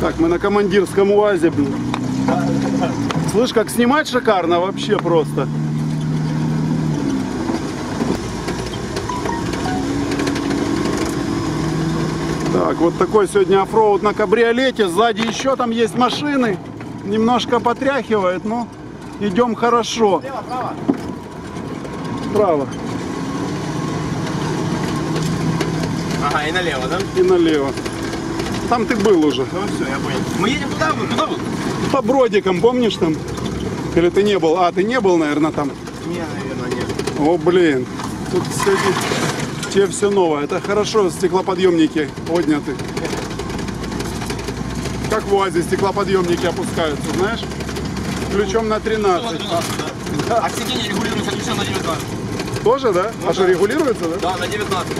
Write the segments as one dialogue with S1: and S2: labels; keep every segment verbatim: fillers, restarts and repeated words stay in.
S1: Так, мы на командирском УАЗе, блин. Слышь, как снимать шикарно вообще просто. Так, вот такой сегодня оффроуд на кабриолете. Сзади еще там есть машины. Немножко потряхивает, но идем хорошо.
S2: Слева, право.
S1: Право.
S2: Ага, и налево, да?
S1: И налево. Там ты был уже.
S2: Ну все, я понял. Мы едем туда, вы куда вы?
S1: По Бродикам, помнишь там? Или ты не был? А, ты не был, наверное, там?
S2: Не, наверное, нет.
S1: О, блин. Тут сегодня тебе все новое. Это хорошо, стеклоподъемники подняты. Как в УАЗе стеклоподъемники опускаются, знаешь? Ключом на тринадцать.
S2: тринадцать, да. А сиденье регулируется ключом на девятнадцать.
S1: Тоже, да?
S2: Ну,
S1: а что,
S2: да.
S1: регулируется, да?
S2: Да, на девятнадцать.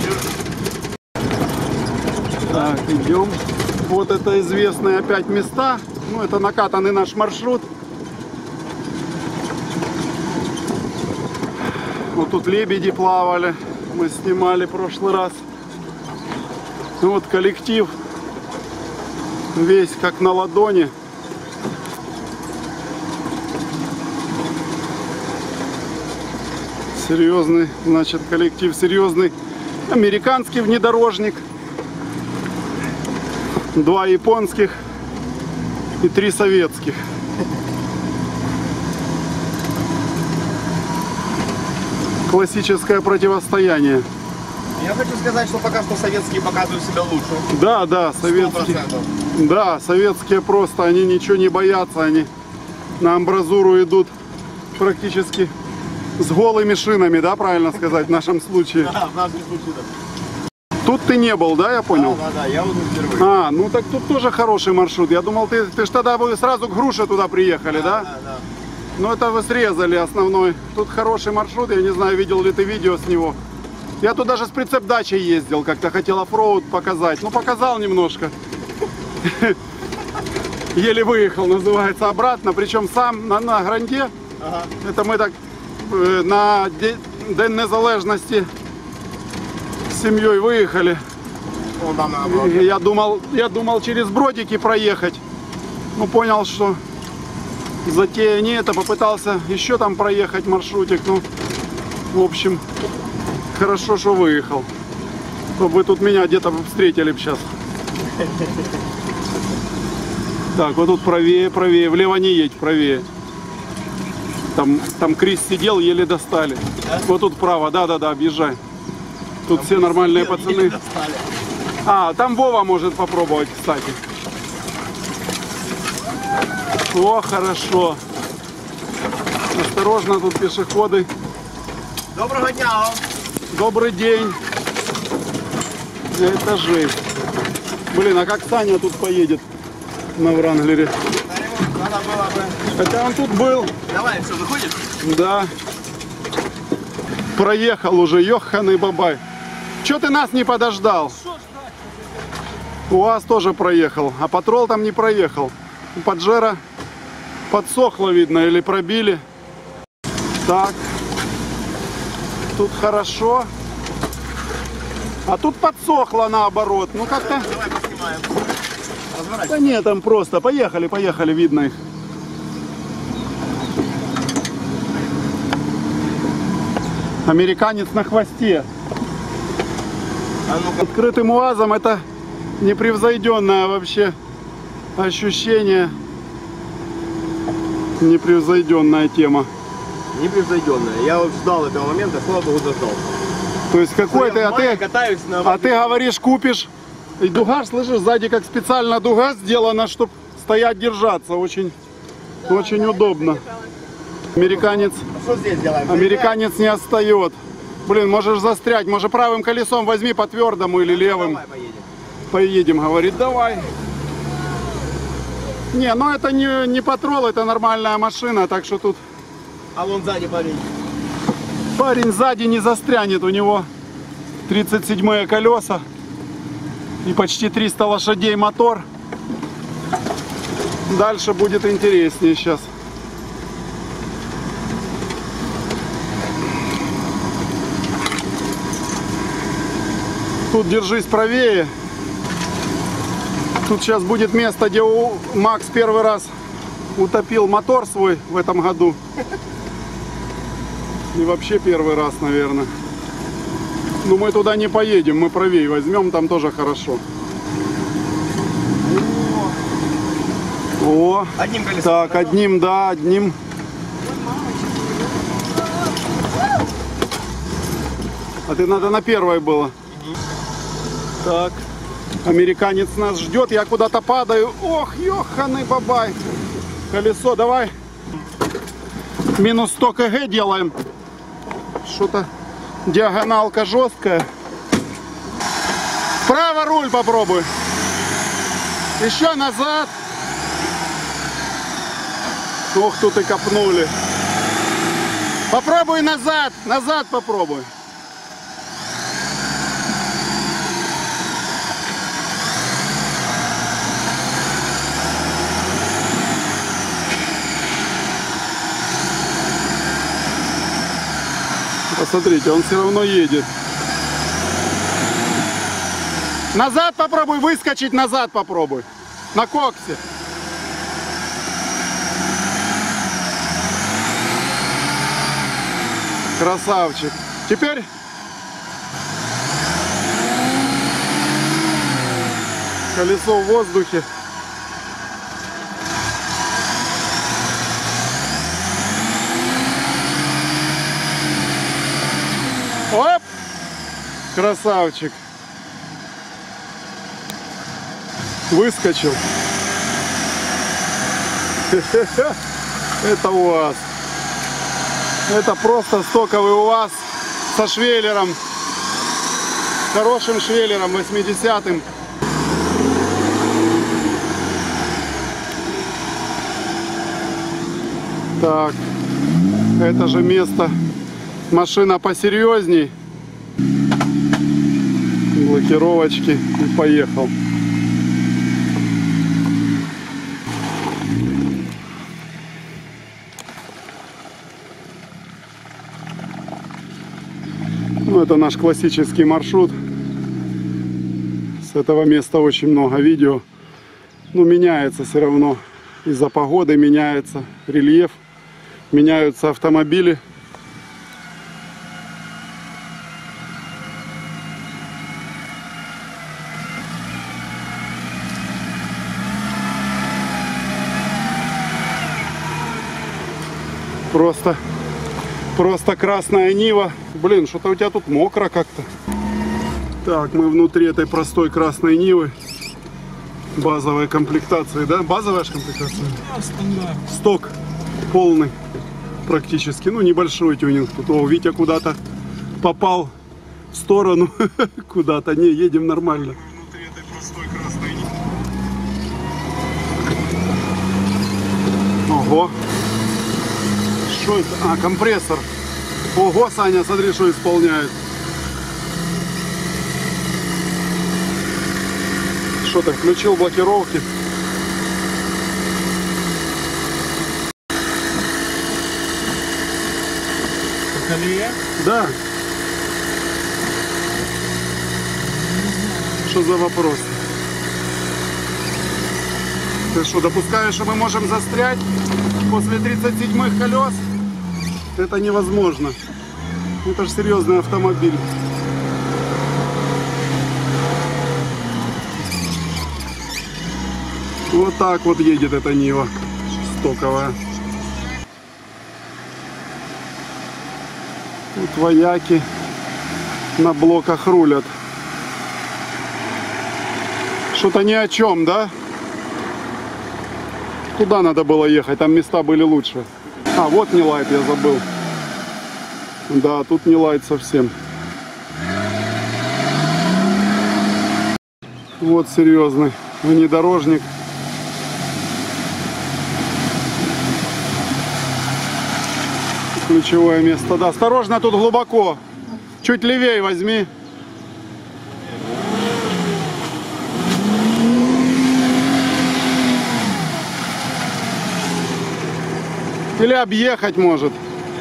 S1: Так, идем. Вот это известные опять места. Ну, это накатанный наш маршрут. Вот тут лебеди плавали. Мы снимали в прошлый раз. Ну, вот коллектив. Весь как на ладони. Серьезный, значит, коллектив серьезный. Американский внедорожник. Два японских и три советских. Классическое противостояние.
S2: Я хочу сказать, что пока что советские показывают себя лучше.
S1: Да, да, советские.
S2: сто процентов.
S1: Да, советские просто, они ничего не боятся, они на амбразуру идут практически с голыми шинами, да, правильно сказать, в нашем случае.
S2: Да, в нашем случае, да.
S1: Тут ты не был, да, я понял?
S2: Да, да, да, я вот тут впервые.
S1: А, ну так тут тоже хороший маршрут. Я думал, ты, ты ж тогда вы сразу к Груше туда приехали, да?
S2: Да, да.
S1: Но это вы срезали основной. Тут хороший маршрут, я не знаю, видел ли ты видео с него. Я тут даже с прицеп-дачей ездил, как-то хотел оффроуд показать. Ну, показал немножко. Еле выехал, называется, обратно. Причем сам на, на Гранде.
S2: Ага.
S1: Это мы так э, на День Незалежности с семьей выехали.
S2: Вон там на
S1: И
S2: обратно.
S1: Я думал, я думал через Бродики проехать. Ну, понял, что затея не это. Попытался еще там проехать маршрутик. Ну, в общем, хорошо, что выехал. То вы тут меня где-то встретили сейчас. Так, вот тут правее, правее. Влево не едь, правее. Там, там Крис сидел, еле достали. Вот тут вправо, да-да-да, объезжай. Тут
S2: Там
S1: все нормальные
S2: еле
S1: пацаны.
S2: достали.
S1: А, там Вова может попробовать, кстати. О, хорошо. Осторожно, тут пешеходы.
S2: Доброго дня вам.
S1: Добрый день. Это жесть. Блин, а как Саня тут поедет на Вранглере?
S2: Надо было бы.
S1: Хотя он тут был.
S2: Давай, что, выходишь?
S1: Да. Проехал уже, ёханый бабай. Чё ты нас не подождал? УАЗ тоже проехал, а патрол там не проехал. Паджеро подсохло, видно, или пробили. Так. Тут хорошо. А тут подсохло наоборот. Ну как-то...
S2: Давай поснимаем. Разворачивай.
S1: Да нет, там просто. Поехали, поехали, видно их. Американец на хвосте.
S2: А ну-ка.
S1: Открытым УАЗом это непревзойденное вообще ощущение. Непревзойденная тема.
S2: Непревзойденная. Я вот ждал этого момента, слава богу, дождался.
S1: То есть какой ты, а ты,
S2: катаюсь на...
S1: а ты говоришь, купишь. И дуга, слышишь, сзади как специально дуга сделана, чтобы стоять, держаться. Очень, очень удобно. Американец,
S2: Что здесь делаем?
S1: американец не отстает. Блин, можешь застрять. Может, правым колесом возьми по твердому или левым.
S2: Давай поедем.
S1: Поедем, говорит, давай. Не, ну это не, не патрол, это нормальная машина, так что тут
S2: А вон сзади парень.
S1: парень сзади не застрянет. У него тридцать седьмые колеса и почти триста лошадей мотор. Дальше будет интереснее сейчас. Тут держись правее. Тут сейчас будет место, где у Макс первый раз утопил мотор свой в этом году. И вообще первый раз, наверное. Но мы туда не поедем, мы правее возьмем, там тоже хорошо. О,
S2: Одним колесом.
S1: так, одним, да, одним. А ты надо на первой было. Так, американец нас ждет, я куда-то падаю. Ох, ёханый бабай. Колесо, давай. Минус сто километров делаем. Что-то диагоналка жесткая. Вправо руль попробуй. Еще назад. Ох, тут и копнули. Попробуй назад. Назад попробуй. Посмотрите, он все равно едет. Назад попробуй, выскочить назад попробуй. На коксе. Красавчик. Теперь колесо в воздухе. Оп! Красавчик. Выскочил. Это УАЗ. Это просто стоковый УАЗ со швеллером. Хорошим швеллером восьмидесятым. Так. Это же место. Машина посерьезней. Блокировочки. И поехал. Ну, это наш классический маршрут. С этого места очень много видео. Но меняется все равно. Из-за погоды меняется рельеф. Меняются автомобили. Просто, просто красная Нива. Блин, что-то у тебя тут мокро как-то. Так, мы внутри этой простой красной Нивы. Базовой комплектации, да? Базовая же комплектация? Сток полный практически. Ну, небольшой тюнинг. Тут, о, Витя куда-то попал в сторону. Куда-то. Не, едем нормально. Внутри этой простой красной Нивы. Ого. Что это? А, компрессор. Ого, Саня, смотри, что исполняет. Что ты, включил блокировки?
S3: Колея?
S1: Да. Что за вопрос? Ты что, допускаешь, что мы можем застрять после тридцати седьмых колес? Это невозможно. Это же серьезный автомобиль. Вот так вот едет эта Нива стоковая. Тут вояки на блоках рулят. Что-то ни о чем, да? Куда надо было ехать? Там места были лучше. А, вот не лайт, я забыл. Да, тут не лайт совсем. Вот серьезный внедорожник. Ключевое место. Да, осторожно, тут глубоко. Чуть левее возьми. Или объехать может.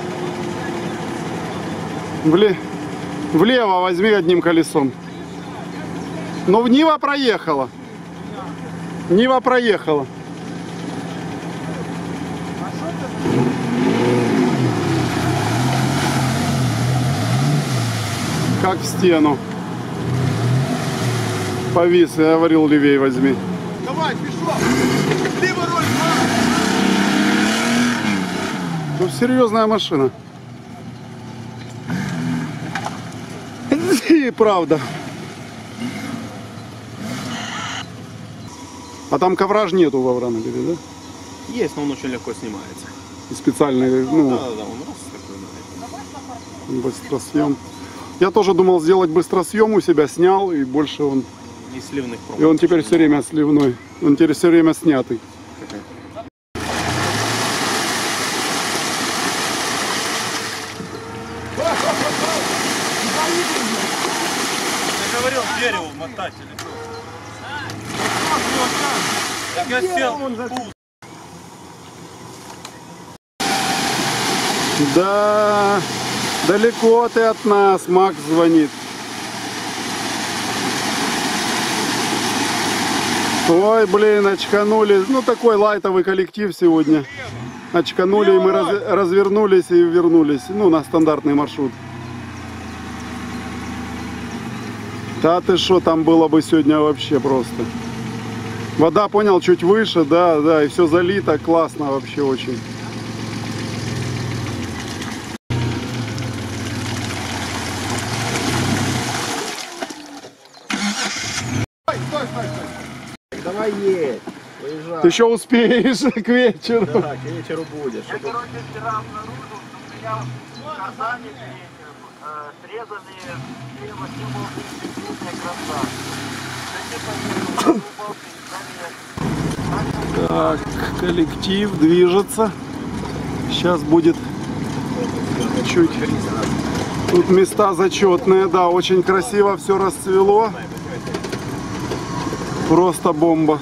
S1: Вле... Влево возьми одним колесом. Но Нива проехала. Нива проехала. Как в стену. Повис, я говорил, левей возьми.
S2: Давай, пішов! Лівий руль!
S1: Ну, серьезная машина. И правда. А там ковра ж нету во Вранове, да?
S2: Есть, но он очень легко снимается.
S1: И специальный,
S2: Да,
S1: ну,
S2: да, да, он раз такой, да.
S1: быстросъем. Я тоже думал сделать быстросъем у себя, снял, и больше он...
S2: И сливных
S1: И
S2: пробок.
S1: он теперь все время сливной. Он теперь все время снятый.
S3: Ты говорил, к дереву мотать или что? Так я сел.
S1: Да, далеко ты от нас, Макс звонит. Ой, блин, очканули. Ну, такой лайтовый коллектив сегодня. Очканули, и мы раз- развернулись и вернулись. Ну, на стандартный маршрут. Да ты что, там было бы сегодня вообще просто. Вода, понял, чуть выше, да, да, и все залито, классно вообще очень.
S2: Давай едь. Уезжай.
S1: Ты еще успеешь к вечеру.
S2: Да, к вечеру будешь.
S4: Я, короче, вчера обнаружил, что у меня в Казани вечером э, срезали две восьмибалки краса.
S1: Так, коллектив движется. Сейчас будет чуть. Тут места зачетные, да, очень красиво все расцвело. Просто бомба.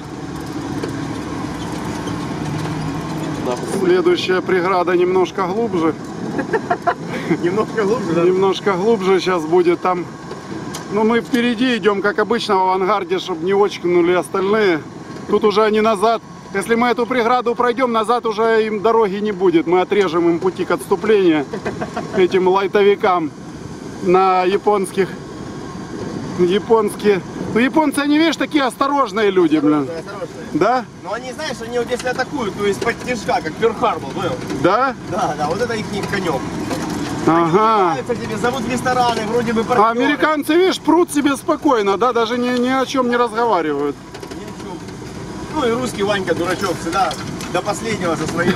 S1: Следующая преграда немножко глубже.
S2: Немножко глубже, да?
S1: Немножко глубже сейчас будет там. Ну, мы впереди идем, как обычно, в авангарде, чтобы не очкнули остальные. Тут уже они назад. Если мы эту преграду пройдем, назад уже им дороги не будет. Мы отрежем им пути к отступлению, этим лайтовикам на японских. Японские. Ну, японцы, они, видишь, такие осторожные люди, блин.
S2: Осторожно.
S1: Да?
S2: Но они, знаешь, они вот если атакуют, то есть под тяжка, как Пёрл-Харбор, понял?
S1: Да?
S2: Да, да, вот это их конек.
S1: Ага.
S2: Тебе зовут в рестораны, вроде бы
S1: А
S2: партнеры.
S1: американцы, видишь, прут себе спокойно, да, даже ни, ни о чем не разговаривают.
S2: Ни о чем. Ну и русский Ванька, дурачок, всегда до последнего за свое.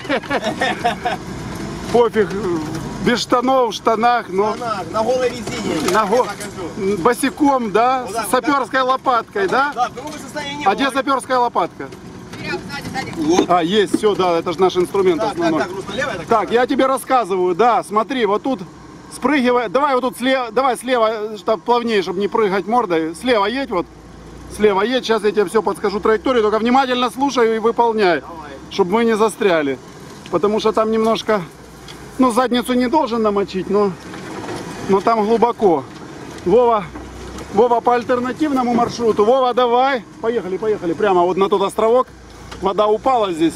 S1: Пофиг, без штанов, в штанах, но
S2: На, на голой резине.
S1: на
S2: я
S1: го-
S2: покажу.
S1: босиком, да,
S2: Вот так,
S1: с саперской лопаткой, да?
S2: Да, в другом состоянии не
S1: А
S2: было.
S1: где саперская лопатка? А, есть, все, да, это же наш инструмент
S2: Так, так,
S1: основной.
S2: так, русло левое, так?
S1: Так, я тебе рассказываю, да, смотри, вот тут спрыгивай, давай вот тут слева, давай слева, чтобы плавнее, чтобы не прыгать мордой, слева едь вот, слева едь, сейчас я тебе все подскажу траекторию, только внимательно слушай и выполняй, чтобы мы не застряли, потому что там немножко, ну, задницу не должен намочить, но, но там глубоко. Вова, Вова по альтернативному маршруту, Вова, давай, поехали, поехали, прямо вот на тот островок, вода упала здесь.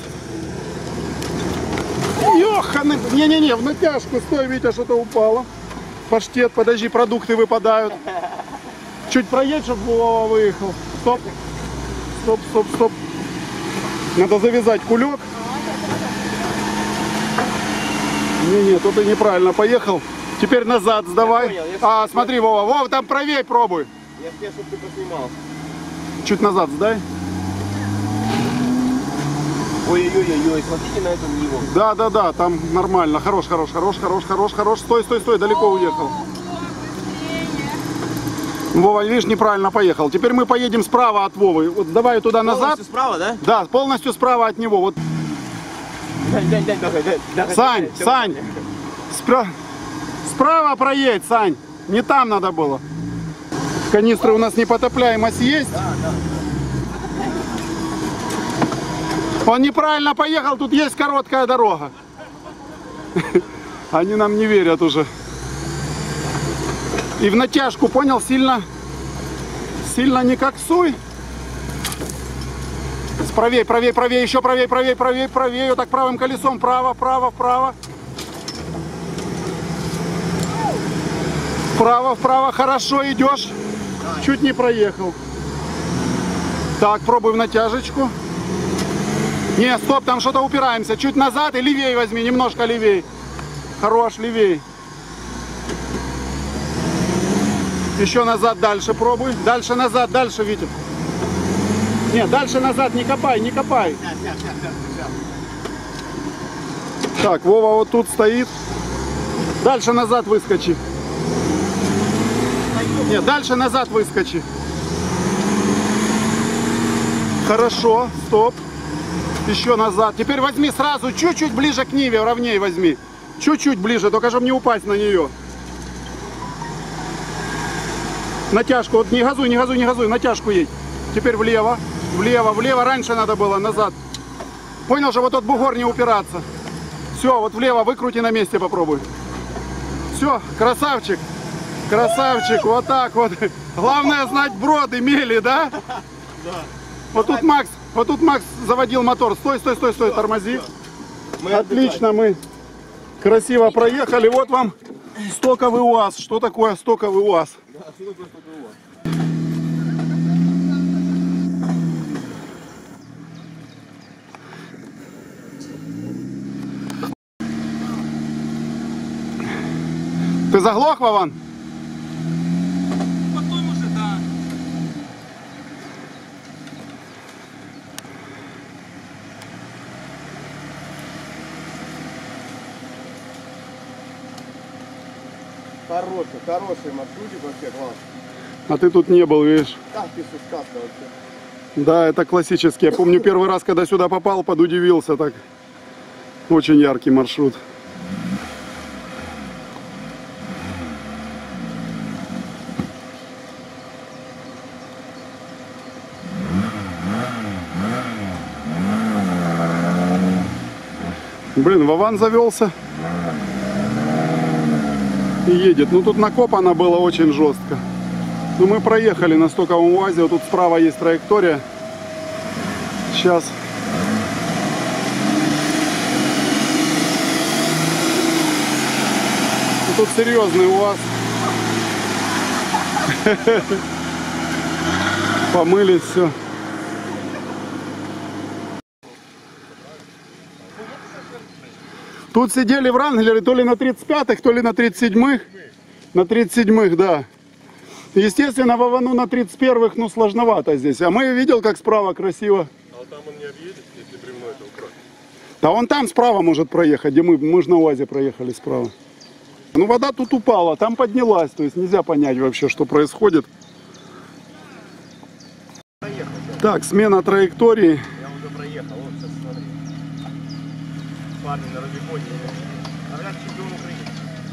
S1: Ёханы, не-не-не, в натяжку, стой, Витя, что-то упало. Паштет, подожди, продукты выпадают. Чуть проедь, чтобы Вова выехал. Стоп, стоп, стоп, стоп. Надо завязать кулек. Не-не, тут ты неправильно поехал. Теперь назад сдавай.
S2: понял, я
S1: А, смотри, Вова, Вова, там правее пробуй.
S2: Я тебе, чтобы ты поснимал.
S1: Чуть назад сдай.
S2: Ой-ой-ой, смотрите на эту Ниву.
S1: Да, да, да, там нормально. Хорош, хорош, хорош, хорош, хорош, хорош. Стой, стой, стой, далеко уехал. Вова, видишь, неправильно поехал. Теперь мы поедем справа от Вовы. Вот давай туда назад.
S2: Полностью справа, да?
S1: Да, полностью справа от него. Вот,
S2: Дань, дань, дань, давай, дань, дань.
S1: Сань,
S2: Всё,
S1: Сань, спра- справа проедь, Сань. Не там надо было. Канистры у нас непотопляемость есть.
S2: Да, да.
S1: Он неправильно поехал, тут есть короткая дорога. Они нам не верят уже. И в натяжку, понял, сильно, сильно не коксуй. правее, правее, правее, еще правее, правее, правее, правее. Вот так правым колесом, вправо, вправо, вправо. Вправо, вправо, хорошо идешь. Чуть не проехал. Так, пробуем натяжечку. Не, стоп, там что-то упираемся. Чуть назад и левее возьми, немножко левее. Хорош, левее. Еще назад, дальше пробуй. Дальше назад, дальше, Витя. Нет, дальше назад не копай, не копай. Так, Вова вот тут стоит. Дальше назад выскочи. Нет, дальше назад выскочи. Хорошо, стоп. Еще назад. Теперь возьми сразу чуть-чуть ближе к Ниве, ровнее возьми. Чуть-чуть ближе, только чтобы не упасть на нее. Натяжку, вот не газуй, не газуй, не газуй, натяжку едь. Теперь влево, влево, влево, раньше надо было, назад. Понял же, вот тот бугор не упираться. Все, вот влево выкрути на месте, попробуй. Все, красавчик, красавчик, вот так вот. Главное знать броды, мели, да?
S2: Да.
S1: Вот тут Макс, вот тут Макс заводил мотор. Стой, стой, стой, стой, тормози.
S2: Мы
S1: Отлично, мы красиво проехали. Вот вам стоковый УАЗ. Что такое стоковый УАЗ?
S2: Да, что такое стоковый УАЗ?
S1: Ты заглох, Вован?
S3: Потом уже, да.
S2: Хороший, хороший маршрутик вообще, класс.
S1: А ты тут не был, видишь?
S2: Так, ты что, сказка вообще.
S1: Да, это классический. Я помню, первый раз, когда сюда попал, подудивился так. Очень яркий маршрут. Блин, Вован завелся и едет. Ну тут накопано было очень жестко. Ну мы проехали на стоковом УАЗе. Вот тут справа есть траектория. Сейчас. Ну, тут серьезный УАЗ. Помылись все. Тут сидели в Wrangler то ли на тридцать пятых, то ли на тридцать седьмых. На тридцать седьмых, да. Естественно, Вовану на тридцать первых, ну, сложновато здесь. А мы видел, как справа красиво.
S5: А там он не объедет, если бревно это убрать.
S1: Да он там справа может проехать, где мы, мы же на УАЗе проехали справа. Ну, вода тут упала, там поднялась. То есть нельзя понять вообще, что происходит. Так, смена траектории.
S2: Я уже проехал, вот сейчас смотри. Парни на Рубиконе. Говорят, чемпион Украины.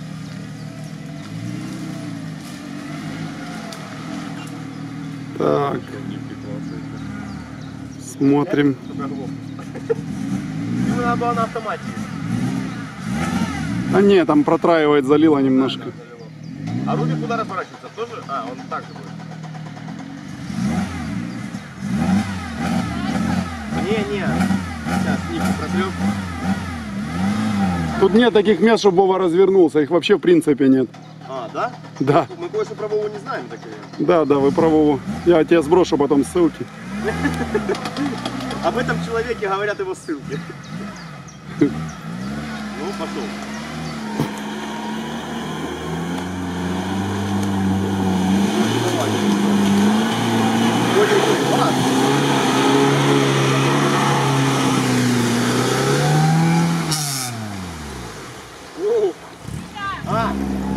S1: Так, смотрим.
S2: Ему надо было на автомате.
S1: А не, там протраивает, залило немножко.
S2: А Рубик куда разворачивается? Тоже? А, он так же будет. Не-не. Сейчас, Нику протрем.
S1: Тут нет таких мест, чтобы Вова развернулся. Их вообще в принципе нет.
S2: А, да?
S1: Да,
S2: Мы кое-что про Вову не знаем такие.
S1: да, да, вы про Вову. Я тебе сброшу потом ссылки.
S2: Об этом человеке говорят его ссылки. Ну, пошел. А.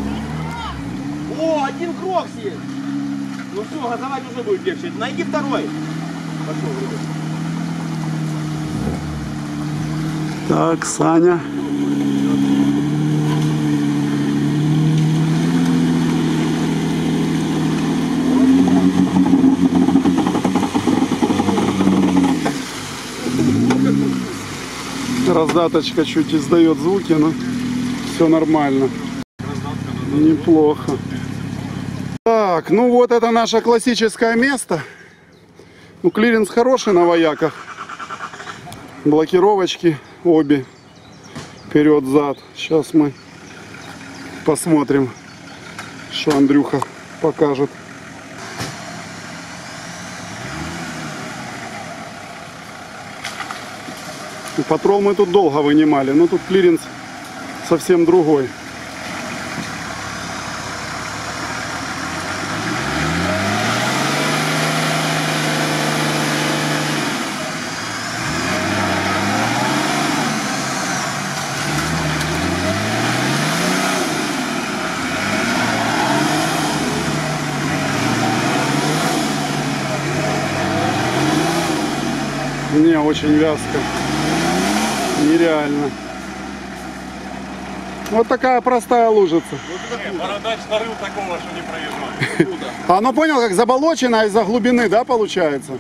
S2: О, один крокс есть. Ну все, газовать уже будет легче. Найди второй. Пошел, ребят.
S1: Так, Саня. Раздаточка чуть издает звуки, но все нормально. Неплохо. Так, ну вот это наше классическое место. Ну, клиренс хороший на вояках. Блокировочки обе. Вперед-зад. Сейчас мы посмотрим, что Андрюха покажет. Патрол мы тут долго вынимали, но тут клиренс совсем другой. Не, очень вязко. Нереально. Вот такая простая лужица.
S3: Бородач нарыл такого, что не проезжал.
S1: А оно, понял, как заболочено из-за глубины, да, получается?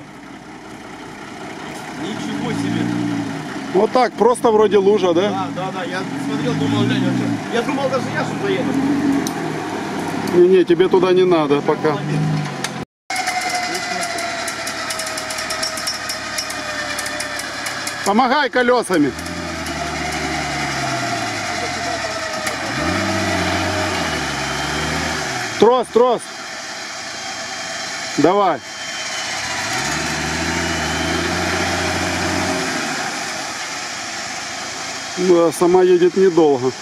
S3: Ничего себе.
S1: Вот так, просто вроде лужа, да?
S3: Да, да, да. Я смотрел, думал, глянь, а что? Я думал, даже я что заеду.
S1: Не-не, тебе туда не надо пока. Помогай колесами. Трос, трос. Давай. Да, сама едет недолго.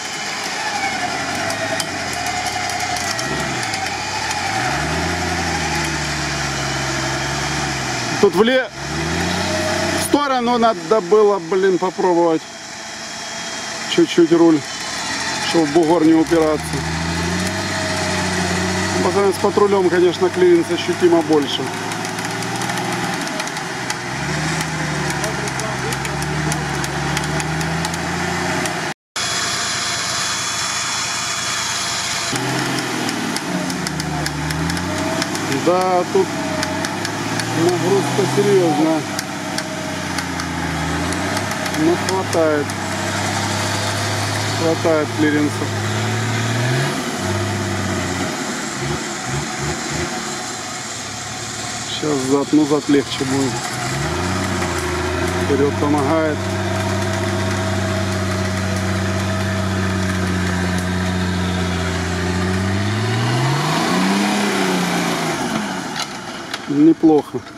S1: Тут в ле... в сторону надо было, блин, попробовать чуть-чуть руль, чтобы в бугор не упираться. По сравнению с патрулем, конечно, клиренс ощутимо больше. Да, тут нагрузка серьезная. Но хватает. Хватает клиренса. Сейчас зад, ну зад легче будет. Вперед помогает. Неплохо.